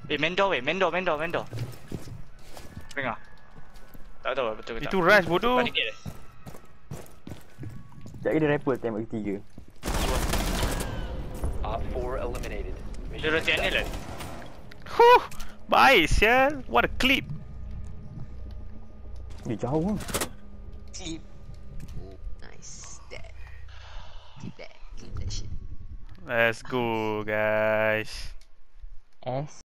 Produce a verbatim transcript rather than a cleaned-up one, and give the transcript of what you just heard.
Eh, main door weh, main door, main door, main door. Dengar. Tak tahu betul ke tak. Itu rush bodoh. Panik dia. Sekejap lagi dia rifle tembak ketiga. Op four eliminated. Dia rotate ni lah. Huh, baik sial. What a clip. Dia jauh lah. Clip. Oh, nice. That. Keep that. Keep that shit. Let's go guys. S